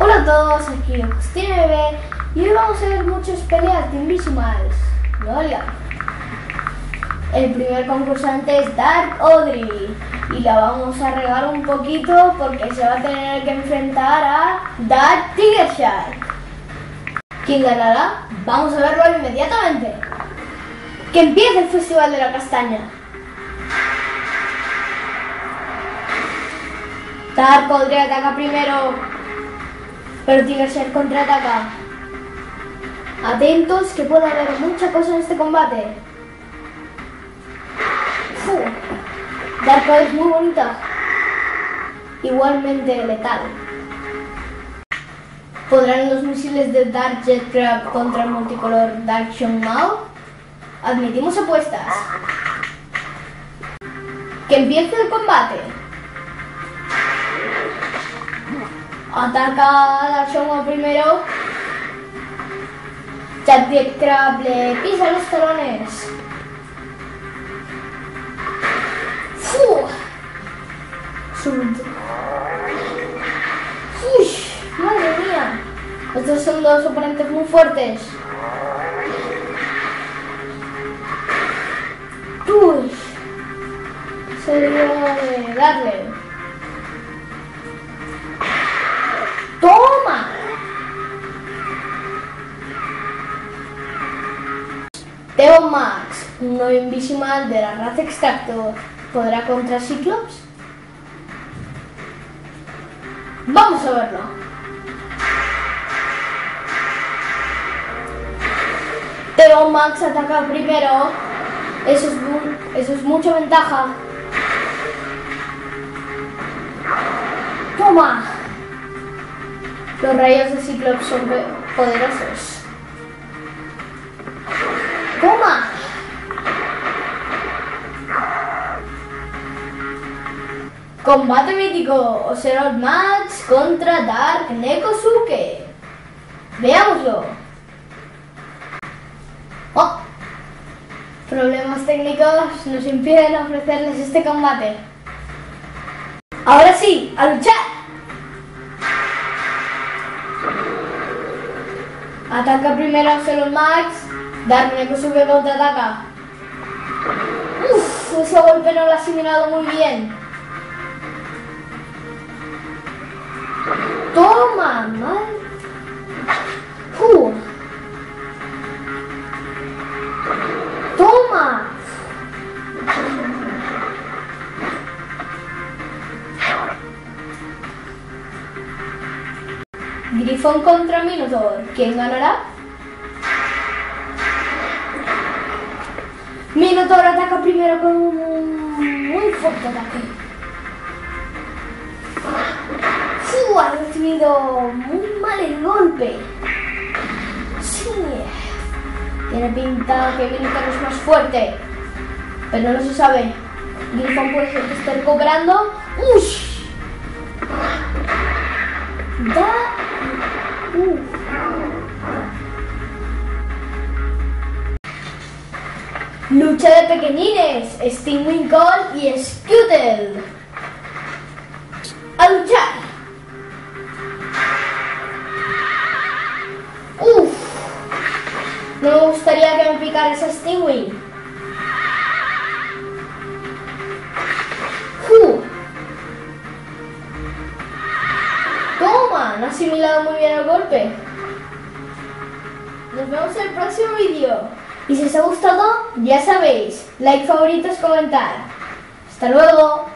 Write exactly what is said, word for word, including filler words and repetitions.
Hola a todos, aquí Agustín Bebé y hoy vamos a ver muchas peleas de Invisimals. Hola. El primer concursante es Dark Audrey y la vamos a regar un poquito porque se va a tener que enfrentar a Dark Tiger Shark. ¿Quién ganará? Vamos a verlo inmediatamente. ¡Que empiece el Festival de la Castaña! Dark Audrey ataca primero, pero Tiger Shark contraataca. Atentos que puede haber mucha cosa en este combate. Uf. Dark Audrey es muy bonita, igualmente letal. ¿Podrán los misiles de Dark Jet Crab contra el multicolor Dark Xiong Mao? Admitimos apuestas. ¡Que empiece el combate! Ataca a Dark Xiong Mao primero. Dark Jet Crab le pisa los talones. ¡Fu! Sub. ¡Uy! ¡Madre mía! Estos son dos oponentes muy fuertes. ¡Uy! Sería de darle. ¡Toma! Teo Max, un nuevo Invisimal de la raza Extractor, ¿podrá contra Cyclops? ¡Vamos a verlo! Teo Max ataca primero, eso es, eso es mucha ventaja. ¡Toma! Los rayos de Cyclops son poderosos. ¡Toma! Combate mítico, Ocelot Max contra Dark Nekosuke. Veámoslo. Oh, problemas técnicos nos impiden ofrecerles este combate. Ahora sí, a luchar. Ataca primero Ocelot Max. Dark Nekosuke contraataca. Uff, ese golpe no lo ha asimilado muy bien. Toma, mal. Uh. Toma. Grifón contra Minotaur. ¿Quién ganará? Minotaur ataca primero con un muy fuerte ataque. ¡Uh! Ha recibido muy mal el golpe. Sí. Tiene pinta que Minotaur es más fuerte, pero no se sabe. Grifón puede ser que esté recuperando. ¡Ush! Da. Uh. Lucha de pequeñines, Stingwing Call y Scuttle. ¡A luchar! ¡Uf! No me gustaría que me picara ese Stingwing. ¡Uh! ¡Toma! No ha asimilado muy bien el golpe. Nos vemos en el próximo vídeo. Y si os ha gustado, ya sabéis, like, favoritos, comentar. ¡Hasta luego!